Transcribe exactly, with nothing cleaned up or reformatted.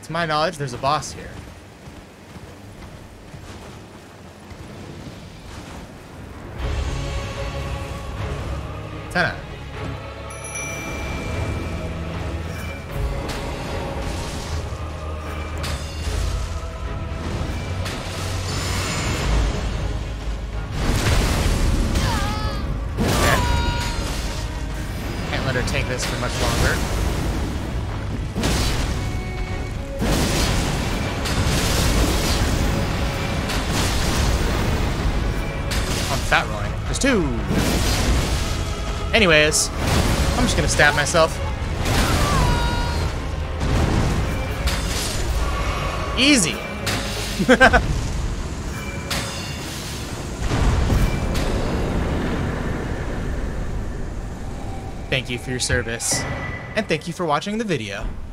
To my knowledge, there's a boss here. Tenna. Can't let her take this for much longer. I'm fat rolling. There's two. Anyways, I'm just gonna stab myself. Easy. Thank you for your service, and thank you for watching the video.